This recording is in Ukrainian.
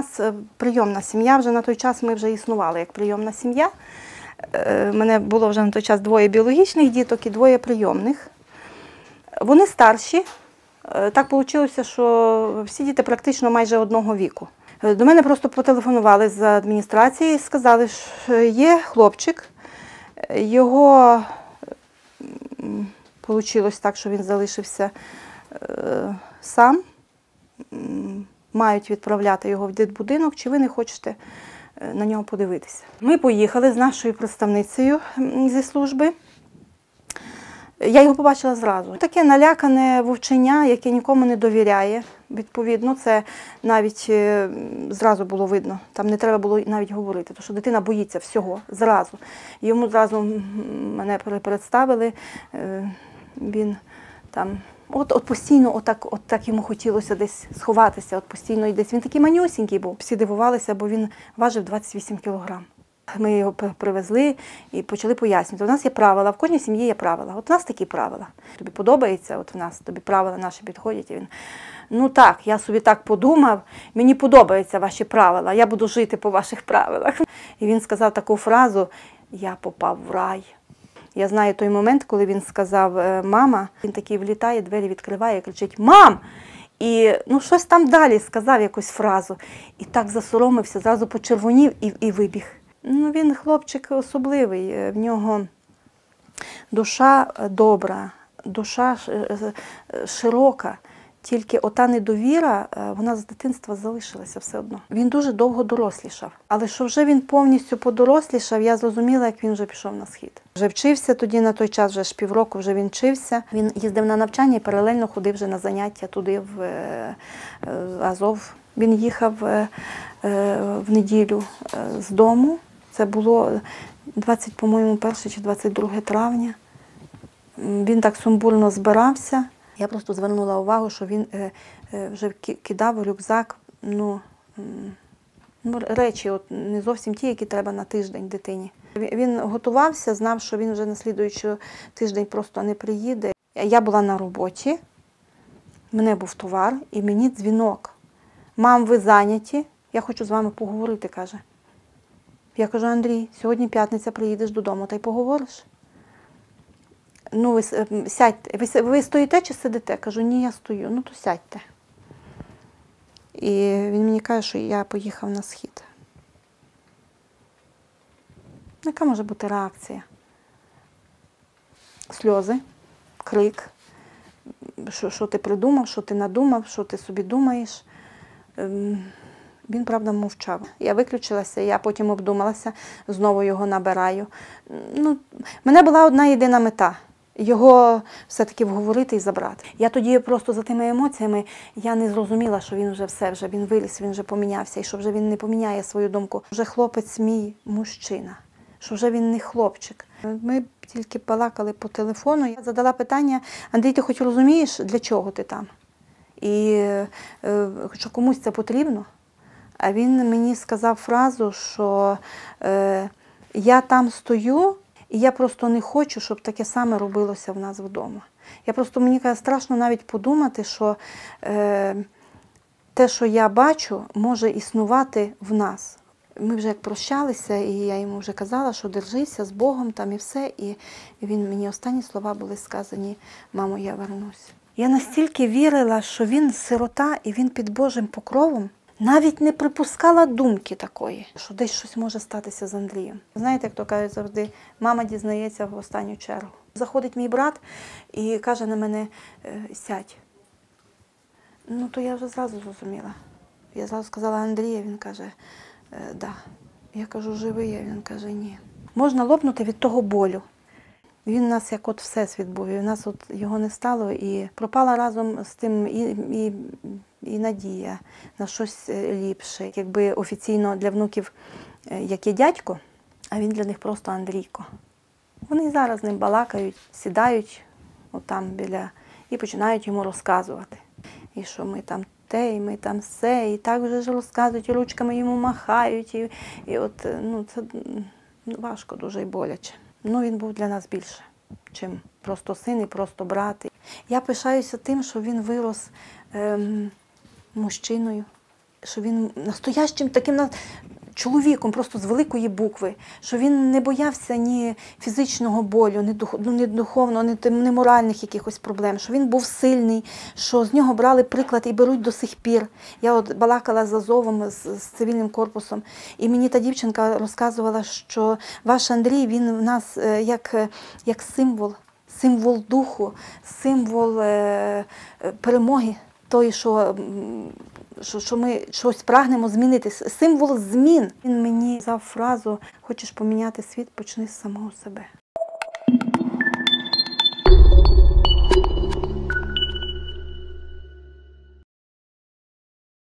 нас прийомна сім'я, вже на той час ми вже існували як прийомна сім'я. У мене було вже на той час 2 біологічних діток і 2 прийомних. Вони старші. Так вийшло, що всі діти практично майже одного віку. До мене просто потелефонували з адміністрації і сказали, що є хлопчик, його вийшло так, що він залишився сам, мають відправляти його в дитбудинок, чи ви не хочете на нього подивитися. Ми поїхали з нашою представницею зі служби. Я його побачила зразу. Таке налякане вовчення, яке нікому не довіряє. Відповідно, це навіть зразу було видно. Там не треба було навіть говорити, тому що дитина боїться всього зразу. Йому зразу мене представили, він там, от постійно отак йому хотілося десь сховатися, от постійно і десь. Він такий манюсінький був. Всі дивувалися, бо він важив 28 кілограм. Ми його привезли і почали пояснювати. У нас є правила, в кожній сім'ї є правила. От у нас такі правила. Тобі подобається, от в нас, тобі правила наші підходять. І він, ну так, я собі так подумав, мені подобаються ваші правила, я буду жити по ваших правилах. І він сказав таку фразу, я попав в рай. Я знаю той момент, коли він сказав «мама», він такий влітає, двері відкриває і кричить «мам!». І щось там далі сказав, якусь фразу. І так засоромився, зразу почервонів і вибіг. Він хлопчик особливий, в нього душа добра, душа широка, тільки ота недовіра, вона з дитинства залишилася все одно. Він дуже довго дорослішав, але що вже він повністю подорослішав, я зрозуміла, як він вже пішов на схід. Вже вчився тоді, на той час, вже ж півроку вже він вчився. Він їздив на навчання і паралельно ходив вже на заняття туди, в Азов. Він їхав в неділю з дому. Це було 21 чи 22 травня. Він так сумбурно збирався. Я просто звернула увагу, що він вже кидав у рюкзак речі, не зовсім ті, які треба на тиждень дитині. Він готувався, знав, що він вже на слідуючий тиждень просто не приїде. Я була на роботі, в мене був товар і мені дзвінок. «Мам, ви зайняті? Я хочу з вами поговорити», каже. Я кажу, Андрій, сьогодні п'ятниця, приїдеш додому, та й поговориш. Ви сядьте. Ви стоїте чи сидите? Кажу, ні, я стою. То сядьте. І він мені каже, що я поїхав на схід. Яка може бути реакція? Сльози, крик. Що ти придумав, що ти надумав, що ти собі думаєш. Він, правда, мовчав. Я виключилася, я потім обдумалася, знову його набираю. Мене була одна єдина мета – його все-таки вговорити і забрати. Я тоді просто за тими емоціями, я не зрозуміла, що він вже все, він виліз, він вже помінявся, і що вже він не поміняє свою думку. Вже хлопець мій мужчина, що вже він не хлопчик. Ми тільки балакали по телефону, я задала питання, Андрій, ти хоч розумієш, для чого ти там? І що комусь це потрібно? А він мені сказав фразу, що я там стою, і я просто не хочу, щоб таке саме робилося в нас вдома. Мені каже, страшно навіть подумати, що те, що я бачу, може існувати в нас. Ми вже як прощалися, і я йому вже казала, що держися з Богом там і все. І він мені останні слова були сказані, мамо, я вернусь. Я настільки вірила, що він сирота і він під Божим покровом. Навіть не припускала думки такої, що десь щось може статися з Андрієм. Знаєте, як то кажуть завжди, мама дізнається в останню чергу. Заходить мій брат і каже на мене, сядь. То я вже зразу зрозуміла. Я зразу сказала Андрія, він каже, да. Я кажу, живий, а він каже, ні. Можна лопнути від того болю. Він у нас як всесвіт був, і в нас його не стало, і пропала разом з тим і надія на щось ліпше. Якби офіційно для внуків як є дядько, а він для них просто Андрійко. Вони зараз з ним балакають, сідають отам біля і починають йому розказувати. І що ми там те, і ми там все, і так вже ж розказують, і ручками йому махають. Це важко дуже і боляче. Він був для нас більше, чим просто син і просто брат. Я пишаюся тим, що він вирос мужчиною, що він настоящим таким чоловіком, просто з великої букви, що він не боявся ні фізичного болю, ні духовного, ні моральних якихось проблем, що він був сильний, що з нього брали приклад і беруть до сих пір. Я от балакала з Азовом, з цивільним корпусом, і мені та дівчинка розказувала, що ваш Андрій, він в нас як символ духу, символ перемоги, той, що ми щось прагнемо змінити, символ змін. Він мені дав фразу: хочеш поміняти світ, почни з самого себе.